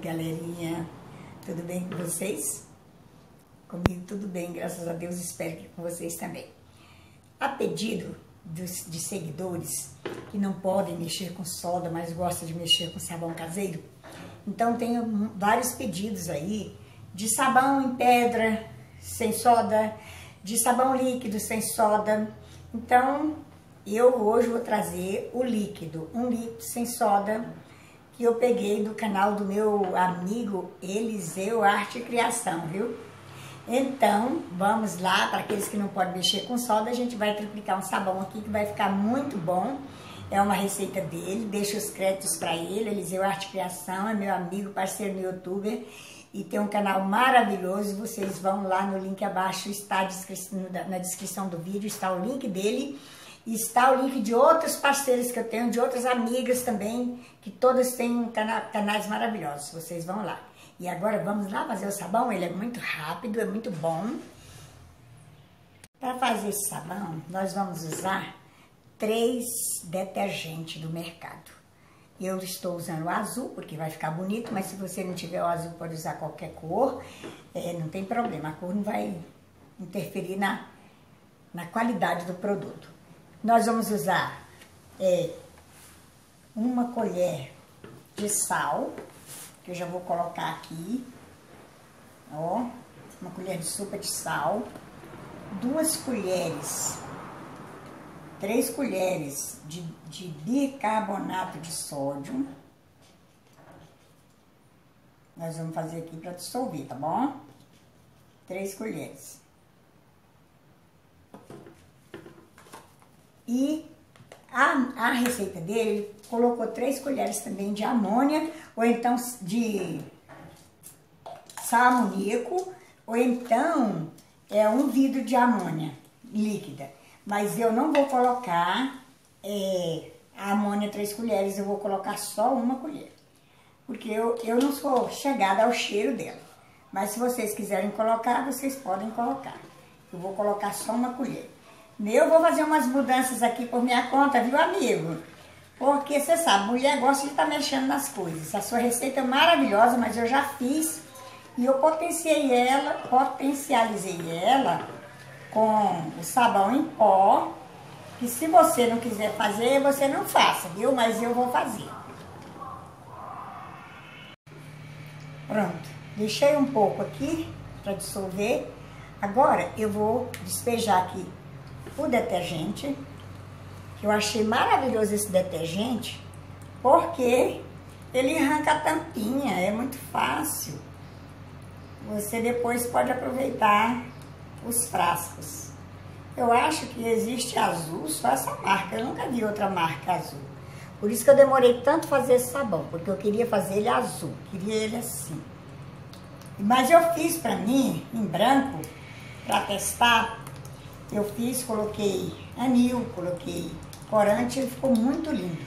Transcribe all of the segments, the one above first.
galerinha, tudo bem com vocês? Comigo tudo bem, graças a Deus, espero que com vocês também. A pedido de seguidores que não podem mexer com soda, mas gostam de mexer com sabão caseiro, então tenho vários pedidos aí de sabão em pedra sem soda, de sabão líquido sem soda. Então eu hoje vou trazer o líquido, 1 litro sem soda, que eu peguei do canal do meu amigo Eliseu Arte e Criação, viu? Então, vamos lá, para aqueles que não podem mexer com soda, a gente vai triplicar um sabão aqui que vai ficar muito bom. É uma receita dele, deixo os créditos para ele, Eliseu Arte e Criação, é meu amigo, parceiro no YouTube, e tem um canal maravilhoso. Vocês vão lá no link abaixo, está na descrição do vídeo, está o link dele, e está o link de outros parceiros que eu tenho, de outras amigas também, que todas têm canais maravilhosos. Vocês vão lá. E agora vamos lá fazer o sabão. Ele é muito rápido, é muito bom. Para fazer esse sabão, nós vamos usar 3 detergentes do mercado. Eu estou usando o azul, porque vai ficar bonito, mas se você não tiver o azul, pode usar qualquer cor. Não tem problema, a cor não vai interferir na qualidade do produto. Nós vamos usar 1 colher de sal, que eu já vou colocar aqui, ó, 1 colher de sopa de sal, 2 colheres, 3 colheres de bicarbonato de sódio. Nós vamos fazer aqui para dissolver, tá bom? 3 colheres. E a receita dele, ele colocou 3 colheres também de amônia, ou então de sal amoníaco, ou então 1 vidro de amônia líquida. Mas eu não vou colocar a amônia 3 colheres, eu vou colocar só 1 colher. Porque eu não sou chegada ao cheiro dela. Mas se vocês quiserem colocar, vocês podem colocar. Eu vou colocar só 1 colher. Eu vou fazer umas mudanças aqui por minha conta, viu, amigo? Porque você sabe, mulher gosta de estar mexendo nas coisas. A sua receita é maravilhosa, mas eu já fiz e eu potencializei ela com o sabão em pó. Que se você não quiser fazer, você não faça, viu? Mas eu vou fazer. Pronto, deixei um pouco aqui para dissolver. Agora eu vou despejar aqui o detergente, que eu achei maravilhoso esse detergente, porque ele arranca a tampinha, é muito fácil. Você depois pode aproveitar os frascos. Eu acho que existe azul, só essa marca, eu nunca vi outra marca azul. Por isso que eu demorei tanto fazer esse sabão, porque eu queria fazer ele azul, queria ele assim. Mas eu fiz pra mim, em branco, pra testar. Eu fiz, coloquei anil, coloquei corante e ficou muito lindo.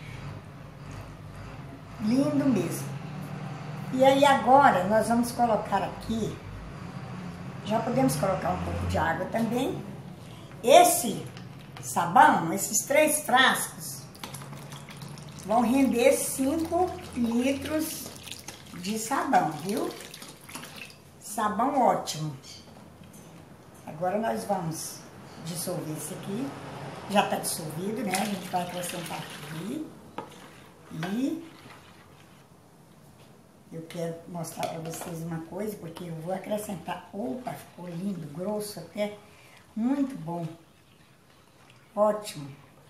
Lindo mesmo. E aí agora nós vamos colocar aqui, já podemos colocar um pouco de água também. Esse sabão, esses 3 frascos, vão render 5 litros de sabão, viu? Sabão ótimo. Agora nós vamos dissolver esse aqui. Já está dissolvido, né? A gente vai acrescentar aqui. E eu quero mostrar para vocês uma coisa, porque eu vou acrescentar. Opa, ficou lindo, grosso até. Muito bom. Ótimo.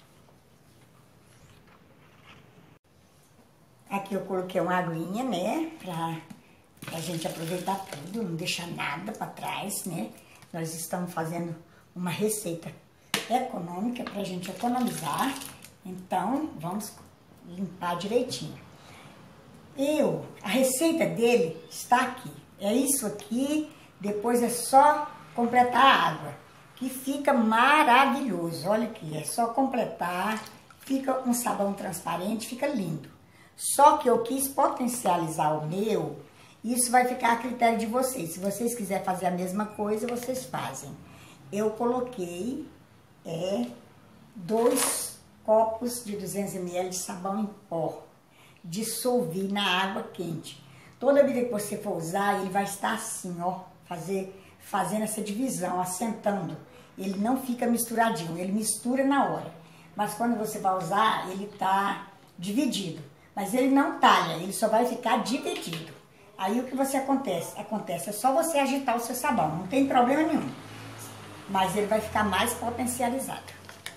Aqui eu coloquei uma aguinha, né? Pra gente aproveitar tudo, não deixar nada para trás, né? Nós estamos fazendo uma receita econômica para a gente economizar. Então, vamos limpar direitinho. A receita dele está aqui. É isso aqui. Depois é só completar a água, que fica maravilhoso. Olha aqui, é só completar. Fica um sabão transparente, fica lindo. Só que eu quis potencializar o meu. Isso vai ficar a critério de vocês. Se vocês quiserem fazer a mesma coisa, vocês fazem. Eu coloquei 2 copos de 200 ml de sabão em pó. Dissolvi na água quente. Toda vida que você for usar, ele vai estar assim, ó, fazendo essa divisão, assentando. Ele não fica misturadinho, ele mistura na hora. Mas quando você vai usar, ele tá dividido. Mas ele não talha, ele só vai ficar dividido. Aí o que você acontece? É só você agitar o seu sabão, não tem problema nenhum. Mas ele vai ficar mais potencializado.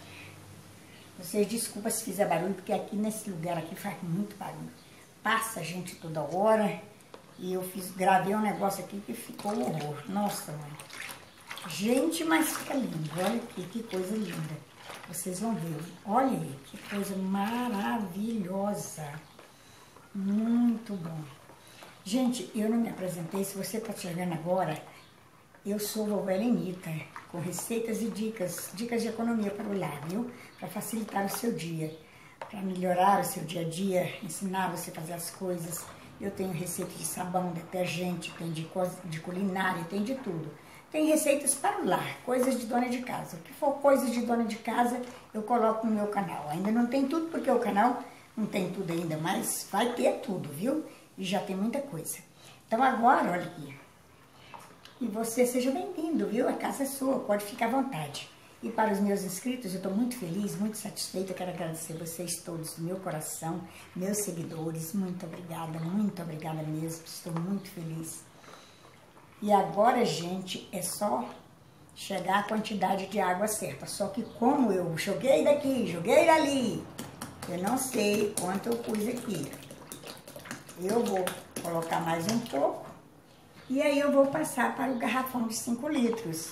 Vocês desculpa se fizer barulho, porque aqui nesse lugar aqui faz muito barulho. Passa gente toda hora. E eu gravei um negócio aqui que ficou um horror. Nossa, mãe. Gente, mas fica lindo. Olha aqui, que coisa linda. Vocês vão ver. Olha aí, que coisa maravilhosa. Muito bom. Gente, eu não me apresentei. Se você está chegando agora, eu sou vovó Helenita, com receitas e dicas de economia para o lar, viu? Para facilitar o seu dia, para melhorar o seu dia a dia, ensinar você a fazer as coisas. Eu tenho receita de sabão, detergente, tem de culinária, tem de tudo. Tem receitas para o lar, coisas de dona de casa. O que for coisas de dona de casa, eu coloco no meu canal. Ainda não tem tudo, porque o canal não tem tudo ainda, mas vai ter tudo, viu? E já tem muita coisa. Então agora, olha aqui. E você seja bem-vindo, viu? A casa é sua, pode ficar à vontade. E para os meus inscritos, eu estou muito feliz, muito satisfeita. Eu quero agradecer vocês todos do meu coração, meus seguidores. Muito obrigada mesmo. Estou muito feliz. E agora, gente, é só chegar a quantidade de água certa. Só que como eu joguei daqui, joguei dali, eu não sei quanto eu pus aqui. Eu vou colocar mais um pouco. E aí eu vou passar para o garrafão de 5 litros.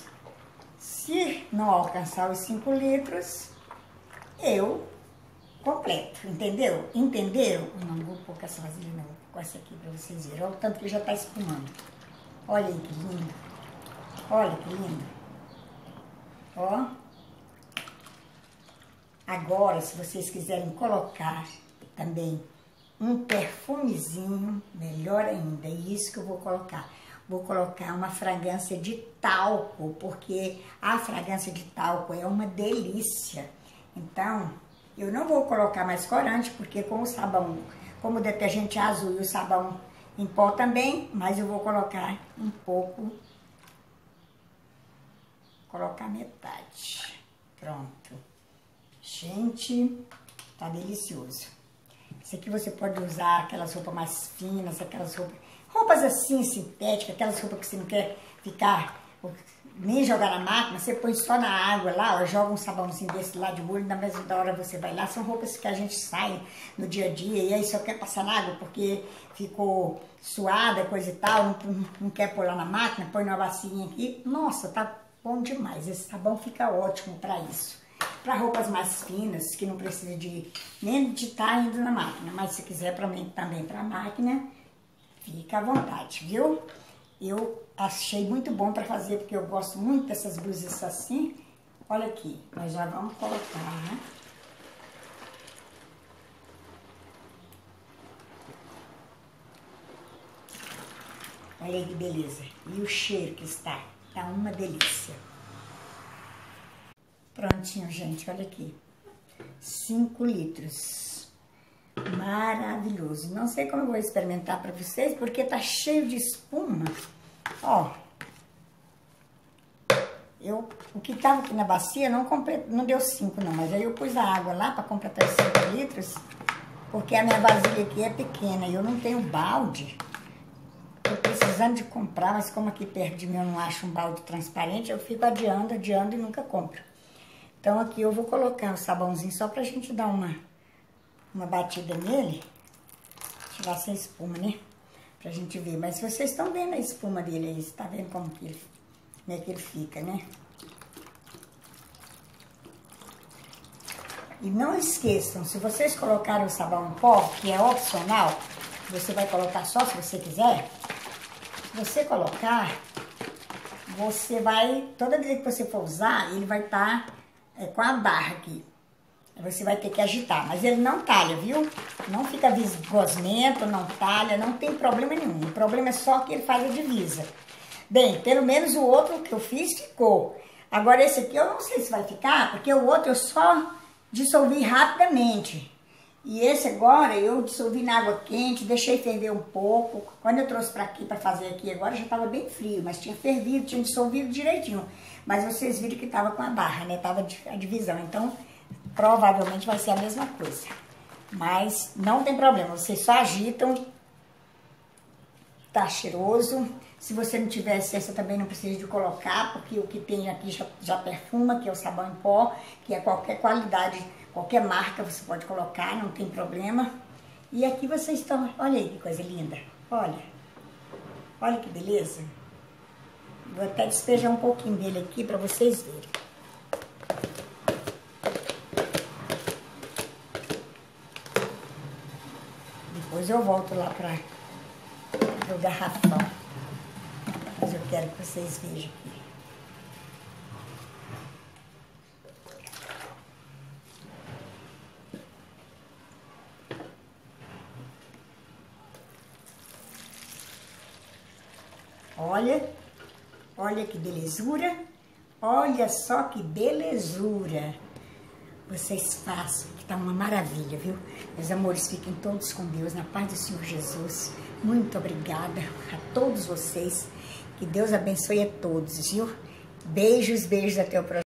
Se não alcançar os 5 litros, eu completo, entendeu? Entenderam? Não vou pôr com essa vasilha não, vou pôr com essa aqui para vocês verem. Olha o tanto que já está espumando. Olha aí que lindo. Olha que lindo. Ó. Agora, se vocês quiserem colocar também um perfumezinho, melhor ainda, é isso que eu vou colocar. Vou colocar uma fragrância de talco, porque a fragrância de talco é uma delícia. Então, eu não vou colocar mais corante, porque com o sabão, como o detergente azul e o sabão em pó também, mas eu vou colocar um pouco, colocar metade. Pronto. Gente, tá delicioso. Isso aqui você pode usar aquelas roupas mais finas, aquelas roupas assim, sintéticas, aquelas roupas que você não quer ficar, nem jogar na máquina, você põe só na água lá, ó, joga um sabãozinho desse lá de molho, na mesma hora você vai lá. São roupas que a gente sai no dia a dia e aí só quer passar na água porque ficou suada, coisa e tal, não quer pôr lá na máquina, põe numa bacinha aqui. Nossa, tá bom demais. Esse sabão fica ótimo para isso. Para roupas mais finas, que não precisa nem de estar indo na máquina, mas se quiser também para a máquina, fica à vontade, viu? Eu achei muito bom para fazer, porque eu gosto muito dessas blusas assim. Olha aqui, nós já vamos colocar, né? Olha aí que beleza. E o cheiro que está, tá uma delícia. Prontinho, gente, olha aqui. 5 litros. Maravilhoso. Não sei como eu vou experimentar para vocês, porque tá cheio de espuma. Ó. O que tava aqui na bacia não deu 5 não, mas aí eu pus a água lá para completar os 5 litros, porque a minha vasilha aqui é pequena e eu não tenho balde. Tô precisando de comprar, mas como aqui perto de mim eu não acho um balde transparente, eu fico adiando e nunca compro. Então aqui eu vou colocar o sabãozinho só pra gente dar uma batida nele. Tirar essa espuma, né? Pra gente ver. Mas vocês estão vendo a espuma dele aí. Você tá vendo como é que ele fica, né? E não esqueçam, se vocês colocarem o sabão em pó, que é opcional, você vai colocar só se você quiser. Se você colocar, você vai, toda vez que você for usar, ele vai estar com a barra aqui. Você vai ter que agitar, mas ele não talha, viu? Não fica visgosmento, não talha, não tem problema nenhum. O problema é só que ele faz a divisa. Bem, pelo menos o outro que eu fiz ficou. Agora esse aqui eu não sei se vai ficar, porque o outro eu só dissolvi rapidamente. E esse agora eu dissolvi na água quente, deixei ferver um pouco. Quando eu trouxe para aqui, para fazer aqui agora, já estava bem frio, mas tinha fervido, tinha dissolvido direitinho. Mas vocês viram que estava com a barra, né? Tava a divisão. Então, provavelmente vai ser a mesma coisa. Mas não tem problema, vocês só agitam. Tá cheiroso. Se você não tiver essência, também não precisa de colocar, porque o que tem aqui já perfuma, que é o sabão em pó, que é qualquer qualidade, qualquer marca você pode colocar, não tem problema. E aqui vocês estão, olha aí que coisa linda, olha que beleza. Vou até despejar um pouquinho dele aqui para vocês verem. Depois eu volto lá para o garrafão. Mas eu quero que vocês vejam aqui. Olha que belezura. Olha só que belezura. Vocês façam, que tá uma maravilha, viu? Meus amores, fiquem todos com Deus, na paz do Senhor Jesus. Muito obrigada a todos vocês. Que Deus abençoe a todos, viu? Beijos, beijos, até o próximo.